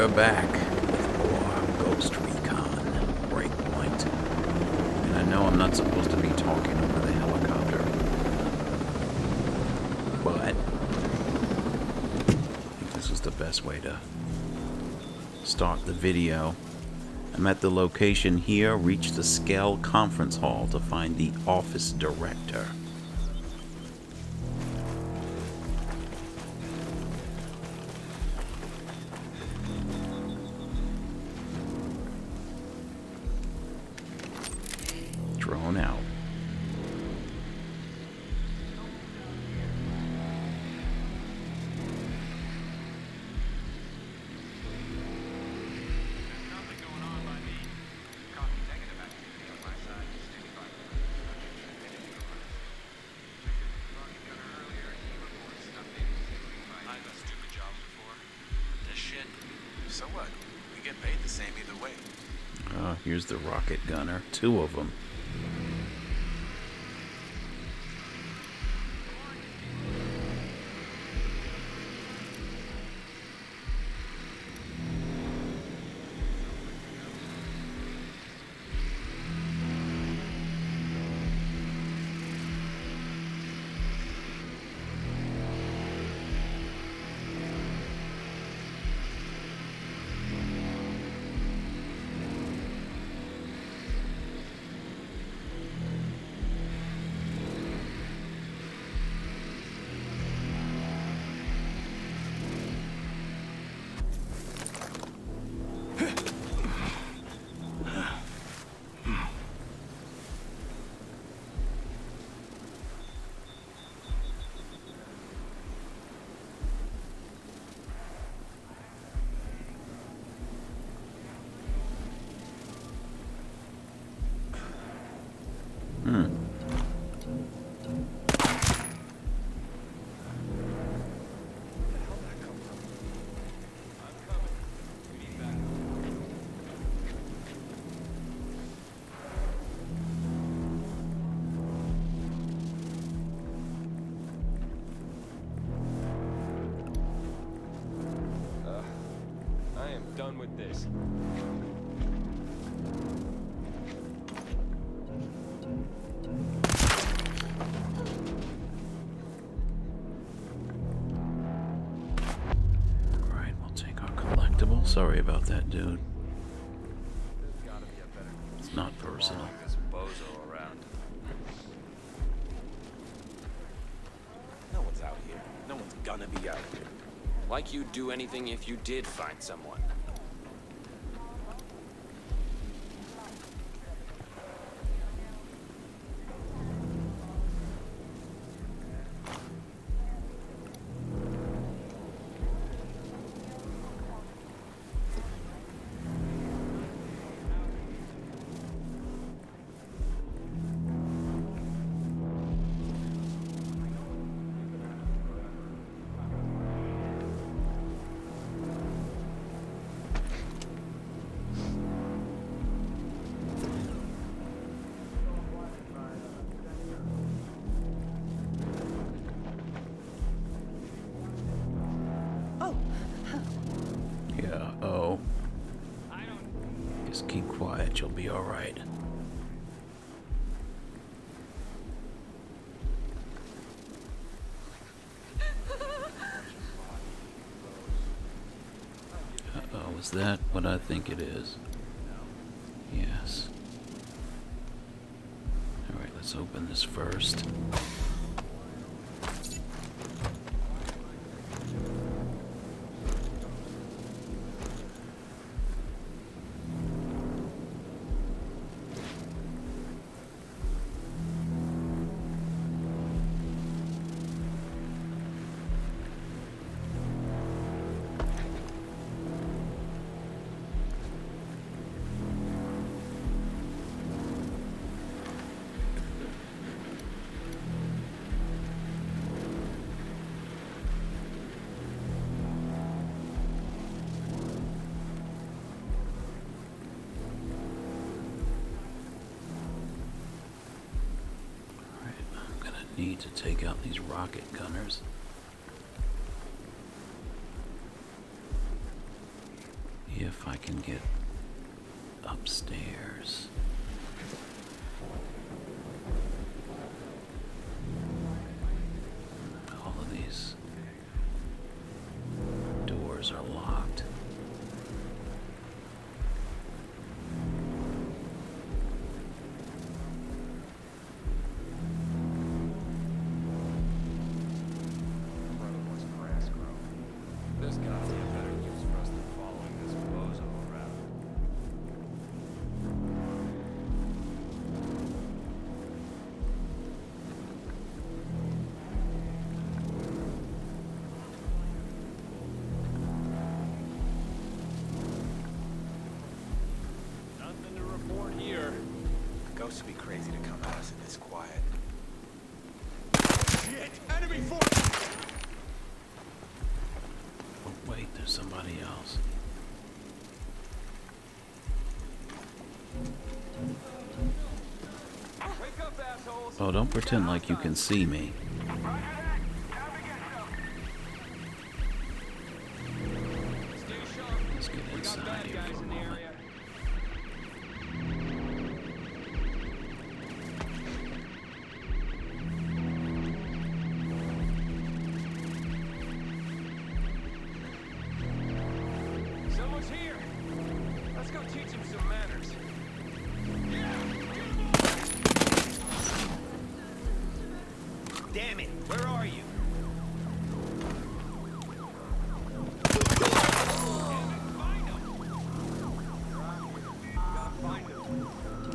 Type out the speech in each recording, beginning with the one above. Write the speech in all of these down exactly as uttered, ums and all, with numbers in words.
we're back with more Ghost Recon Breakpoint. And I know I'm not supposed to be talking over the helicopter, but I think this is the best way to start the video. I'm at the location here. Reach the Skell conference hall to find the office director. Drone out. So what? We get paid the same either way. Oh, here's the rocket gunner. Two of them. Hmm. Uh, I am done with this. Sorry about that, dude. It's not personal. This bozo around. No one's out here. No one's gonna be out here. Like you'd do anything if you did find someone. Yeah, oh. Just keep quiet, you'll be alright. Uh-oh, is that what I think it is? Yes. Alright, let's open this first. Need to take out these rocket gunners. if I can get upstairs. All of these doors are locked. There's gotta be a better use for us than following this bozo around. Nothing to report here. Ghosts would be crazy to come at us in this quiet. Shit! Enemy force! Oh, wait, there's somebody else. Wake up, assholes! Oh, don't pretend like you can see me. Stay sharp. Let's get We got inside bad here guys for a in the moment. area. Someone's here. Let's go teach him some manners. Damn it! Where are you? Find him. Gotta find him.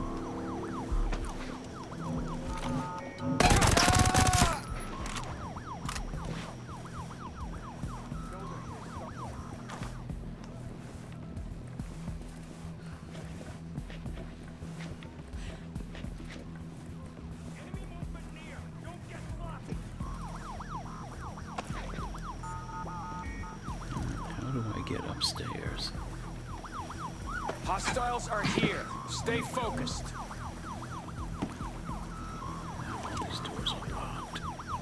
How do I get upstairs? Hostiles are here. Stay focused. All these doors are locked.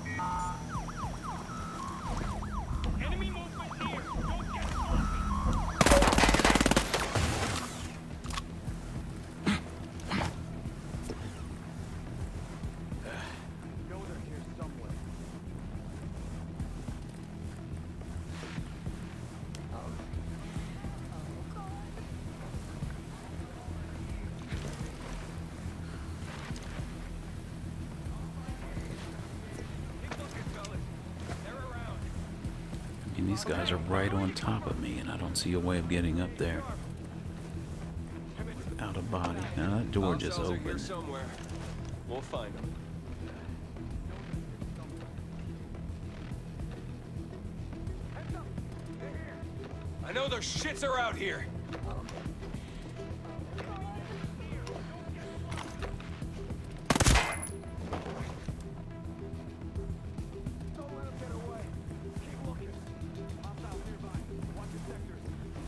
Enemy movement near. Don't get know they're here somewhere. Keep looking, fellas. They're around. I mean, these guys are right on top of me, and I don't see a way of getting up there. Out of body. Now that door just Hostiles are here opened. somewhere. We'll find them. I know their shits are out here. Don't let them get away. Keep looking. Hostiles nearby. Watch your sectors.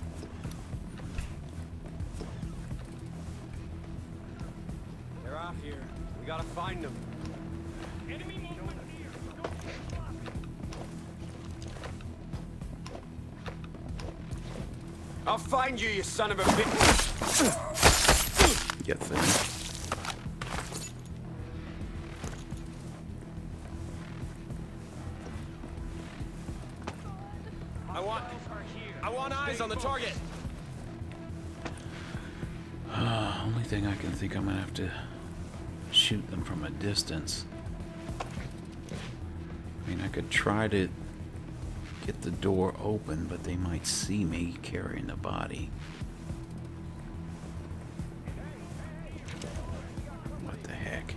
They're out here. We gotta find them. Enemy movement here. Don't get lost. I'll find you, you son of a bitch. You think? I want. I want eyes on the target. Uh, only thing I can think I'm gonna have to shoot them from a distance. I mean, I could try to get the door open, but they might see me carrying the body. What the heck?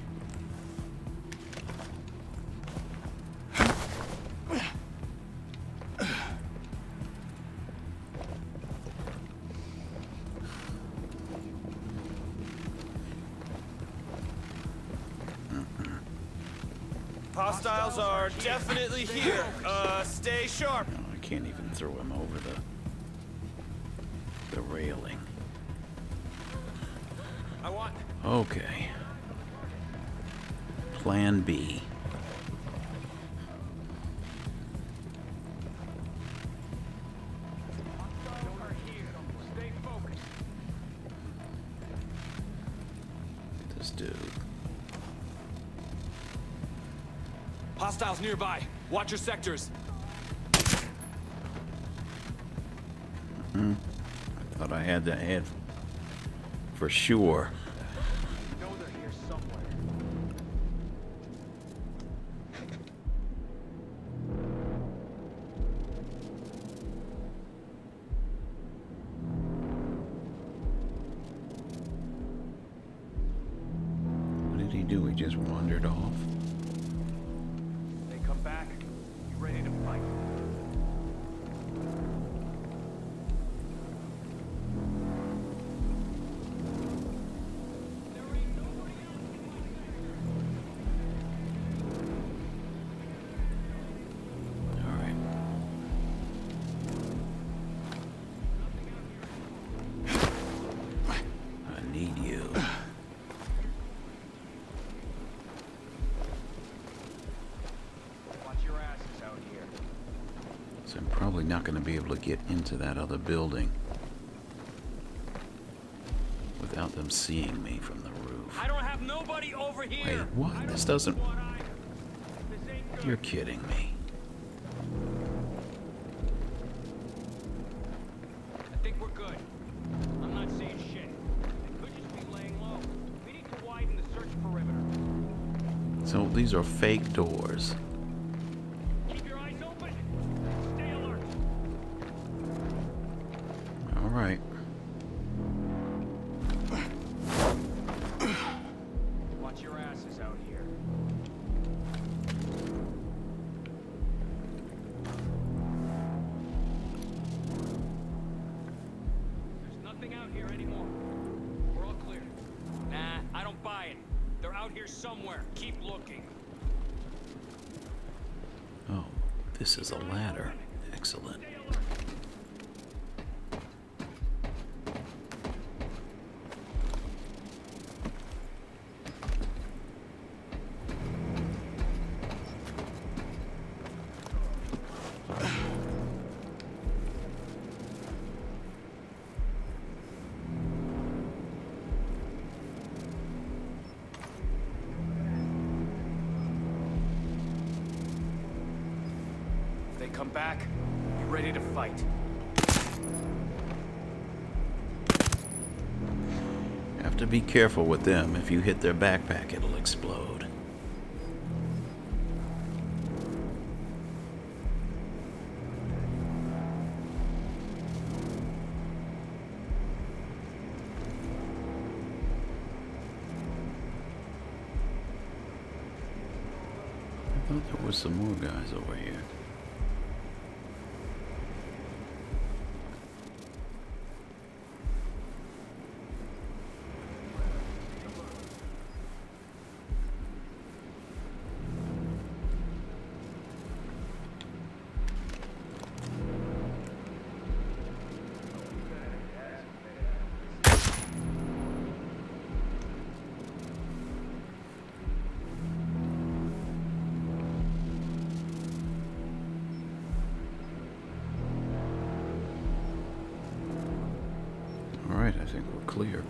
Hostiles are definitely here. Uh, stay sharp. No, I can't even throw him over the the railing. I want. Okay. Plan B. Stay Hostiles nearby. Watch your sectors. Hmm. I thought I had to add for sure. I know they're here somewhere. What did he do? He just wandered off. They come back. You ready to fight? Not going to be able to get into that other building without them seeing me from the roof. I don't have nobody over here. Wait, what? This doesn't... You're kidding me. I think we're good. I'm not saying shit. They could just be laying low. We need to widen the search perimeter. So these are fake doors. All right. Watch your asses out here. There's nothing out here anymore. We're all clear. Nah, I don't buy it. They're out here somewhere. Keep looking. Oh, this is a ladder. Excellent. Come back. Be ready to fight. Have to be careful with them. If you hit their backpack, it'll explode. I thought there was some more guys over here. Alright, I think we're clear.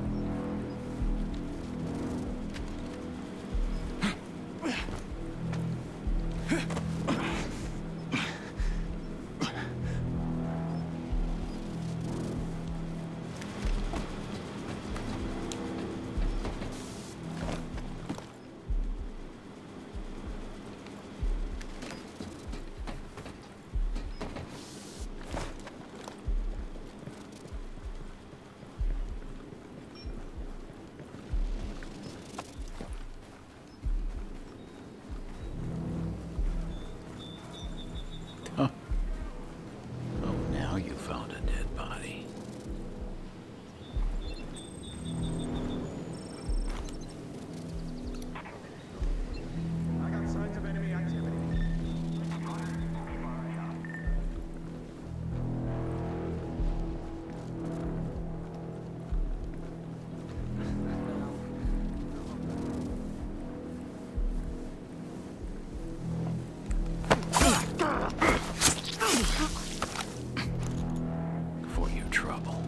Huh. Oh, now you found a dead body. I got signs of enemy activity. For your trouble.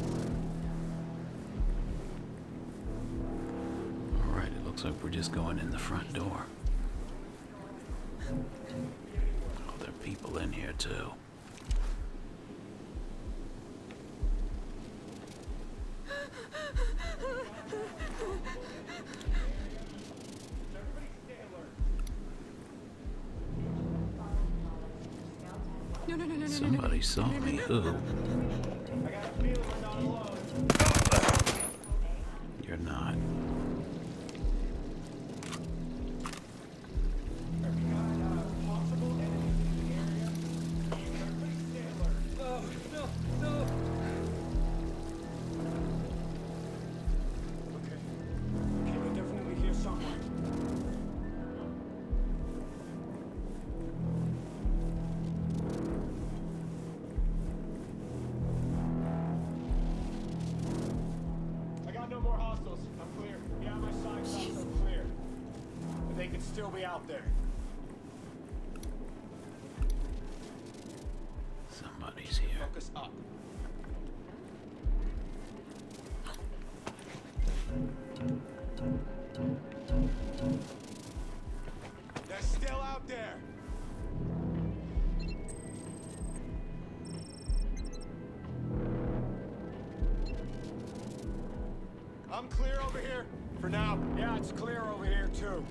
Alright, it looks like we're just going in the front door. Oh, there are people in here too. No, no, no, no, no, Somebody saw me. Who? You're not. Still be out there. Somebody's here. Focus up. They're still out there. I'm clear over here for now. Yeah, it's clear over here too.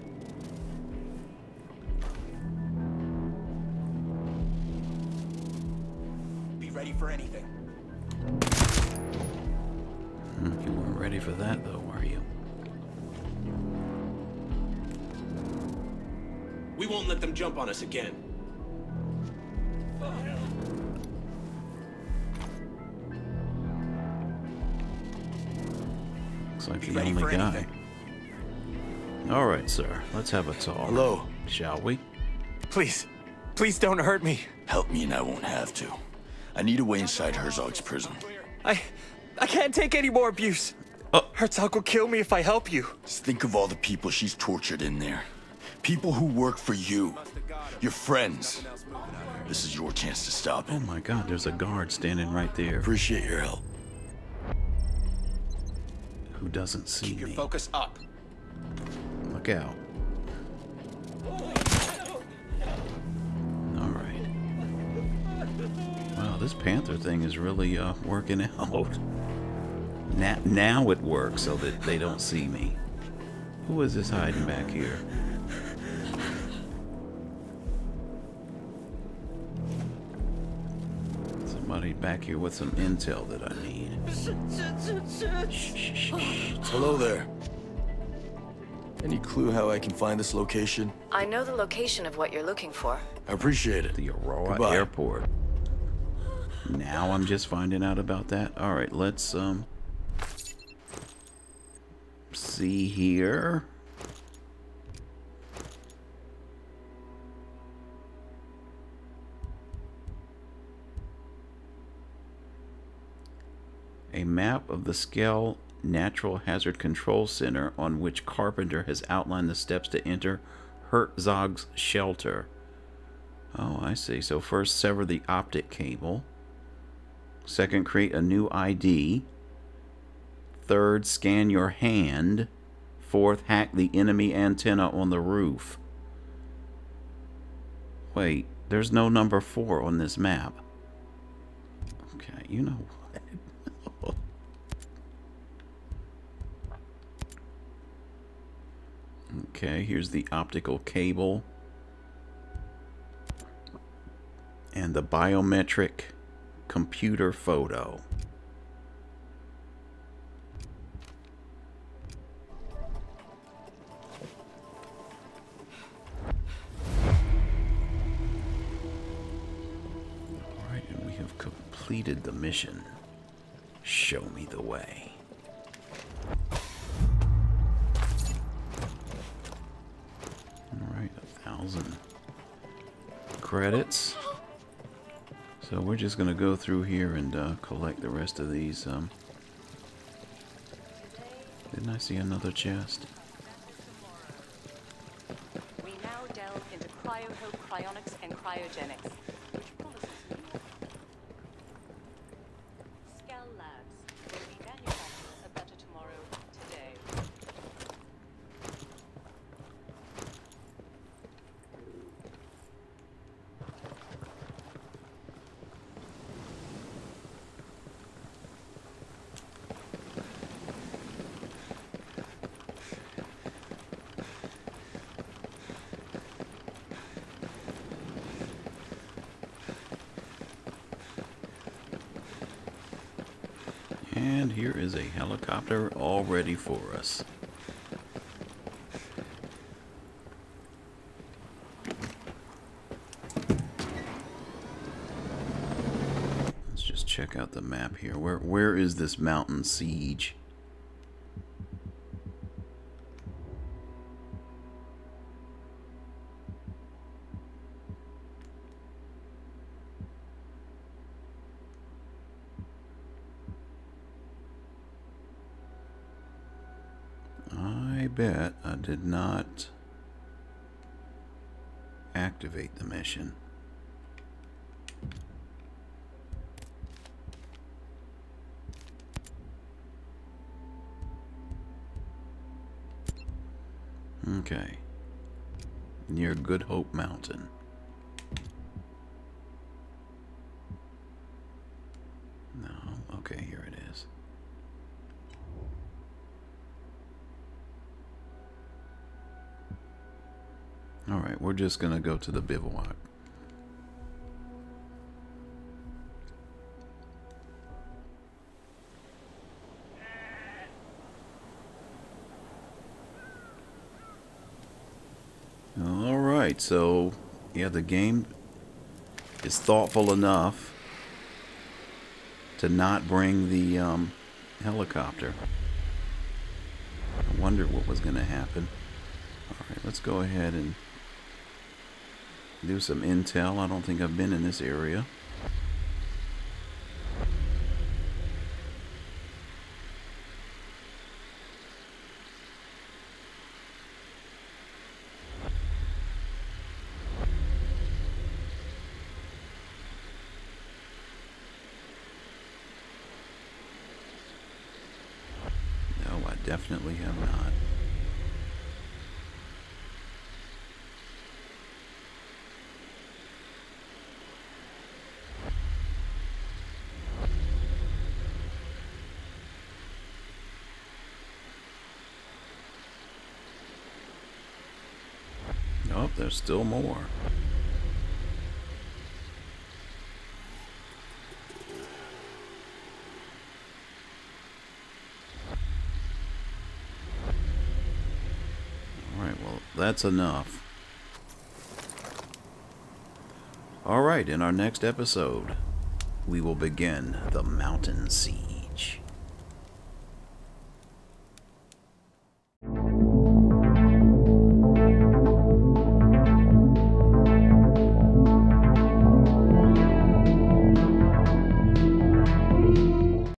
Ready for anything. You weren't ready for that, though, were you? We won't let them jump on us again. Looks like Be the ready only for guy. anything. All right, sir. Let's have a talk. Hello. Shall we? Please, please don't hurt me. Help me and I won't have to. I need a way inside Herzog's prison. I... I can't take any more abuse. Oh. Herzog will kill me if I help you. Just think of all the people she's tortured in there. People who work for you. Your friends. This is your chance to stop Oh it. my God, there's a guard standing right there Appreciate your help. who doesn't see Keep your me. focus up. Look out. All right. Wow, this panther thing is really uh, working out. Now, now it works so that they don't see me. Who is this hiding back here? Somebody back here with some intel that I need. Shh, shh, shh, shh. Hello there. Any clue how I can find this location? I know the location of what you're looking for. I appreciate it. The Auroa Goodbye. Airport. Now I'm just finding out about that. All right, let's um see here. A map of the Skell Natural Hazard Control Center on which Carpenter has outlined the steps to enter Herzog's shelter. Oh, I see. So first, sever the optic cable. Second, create a new I D. Third, scan your hand. Fourth, hack the enemy antenna on the roof. Wait, there's no number four on this map. Okay, you know what? Okay, here's the optical cable. And the biometric computer photo. Alright, and we have completed the mission. Show me the way. Alright, a thousand credits. So we're just going to go through here and uh, collect the rest of these. Um, didn't I see another chest? We now delve into cryo-hope, cryonics, and cryogenics. Which promises me. Skell Labs, where we manufacture a better tomorrow today. And here is a helicopter all ready for us. Let's just check out the map here. Where where is this mountain siege? I bet I did not activate the mission. Okay. Near Good Hope Mountain. No, okay, here it is. Alright, we're just gonna go to the bivouac. Alright, so yeah, the game is thoughtful enough to not bring the um, helicopter. I wondered what was gonna happen. Alright, let's go ahead and do some intel. I don't think I've been in this area. No, I definitely have not. Oh, there's still more. Alright, well, that's enough. Alright, in our next episode, we will begin the mountain siege.